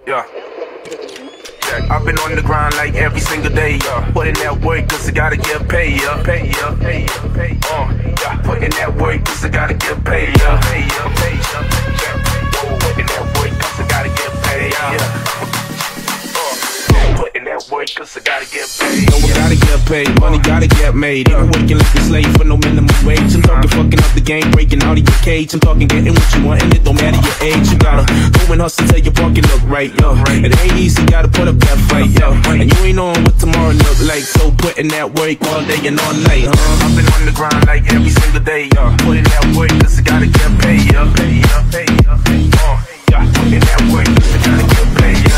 Yeah. I've been on the grind like every single day, yeah. Putting that work cause I gotta get paid, yeah. Putting that work cause I gotta get paid, yeah. Putting that work cause I gotta get paid, yeah. Putting that work cause I gotta get paid. No, I gotta get paid, money gotta get made. Ain't working like a slave for no minimum wage. I'm talking fucking up the game, breaking out of your cage. I'm talking getting what you want and it don't matter your age. You gotta go and hustle till your pocket look right, yo. It ain't easy, gotta put up that fight, yo. And you ain't knowing what tomorrow look like, so putting that work all day and all night, I've been on the grind like every single day, yo. Putting that work cause I gotta get paid, yo. Putting that work cause I gotta get paid, yo.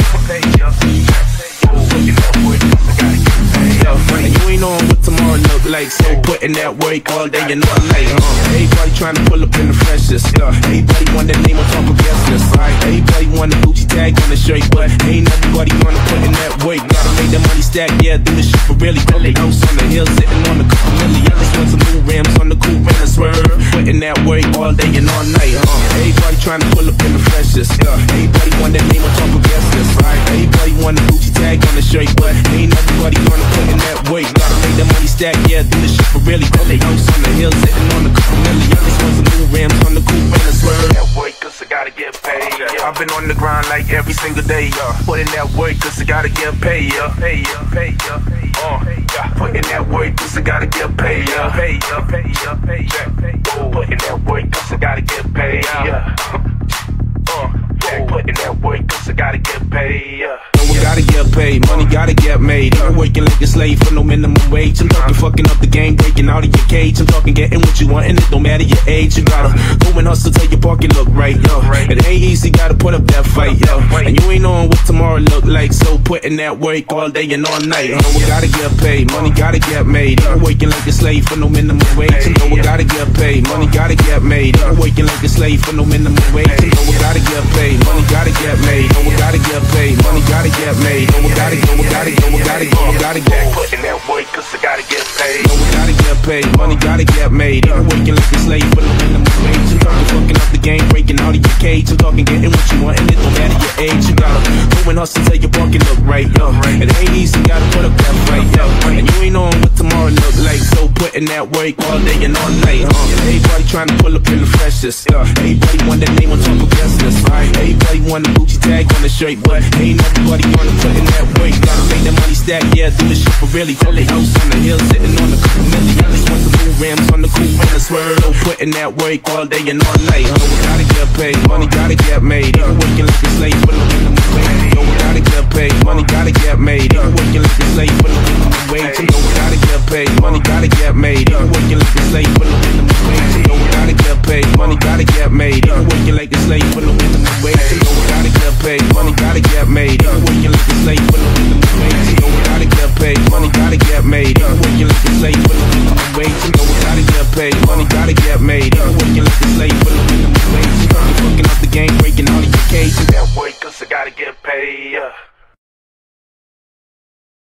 And you ain't knowing what tomorrow look like, so putting that work all day and all night. Everybody trying to pull up in the freshest. Everybody want that name on top of guest list. Everybody want the Gucci tag on the shirt, but ain't everybody wanna put in that work. Gotta make that money stack, yeah, do this shit for really. House on the hill, sitting on the couple million. I just want some new rims on the cool and swerve. Putting that work all day and all night. Everybody trying to pull up in the freshest. Everybody want that name on top of guest list. Everybody want the Gucci tag on the shirt, but ain't everybody gonna put in that work. Gotta make that money stack, yeah, do this shit for really. House on the hill, sitting on the couple million. I just want some new rims on the cool and swerve. That work cause I gotta get paid. I've been on the grind like every single day, putting that work cause I gotta get paid, putting that work cause I gotta get paid, putting that work cause I gotta get paid, putting that work cause I gotta get paid, we gotta get paid, money gotta get made. Ain't working like a slave for no minimum wage. I'm talking fucking up the game, breaking out of your cage. I'm talking getting what you want and it don't matter your age. You gotta go and hustle till your pocket look right, yo. It ain't easy, gotta put up that fight, yo. And you ain't knowing what tomorrow look like, so putting that work all day and all night. We gotta get paid, money gotta get made. Ain't working like a slave for no minimum wage. You know we gotta get paid, money gotta get made. Ain't working like a slave for no minimum wage. You know we gotta get paid, money gotta get made. We gotta get paid, money gotta get made. We gotta get putting that work cause I gotta get paid. We gotta get paid, money gotta get made. Ain't working like a slave for no minimum wage. I'm talking fucking up the game, breaking out of your cage. I'm talking getting what you want and it don't matter your age. You gotta go and hustle till your pocket look right, yo. It ain't easy, gotta put up that fight, yo. And you ain't knowing what tomorrow look like, so putting that work all day and all night, Everybody trying to pull up in the freshest. Everybody want that name on top of guest list. Everybody want the Gucci tag on the shirt, but ain't everybody gonna put in that work. Gotta make that money stack, yeah, do this shit for really. House on the hill, sitting on the couple million. I just want some new rims on the cool and swerve. Putting that work all day and all night. We gotta get paid, money gotta get made. Ain't working like a slave for no minimum wage. We gotta get paid, money gotta get made. Ain't working like a slave for no minimum wage. We gotta get paid, money gotta get made. Ain't working like a slave for no minimum wage. We gotta get paid, money gotta get made. Ain't working like a slave for no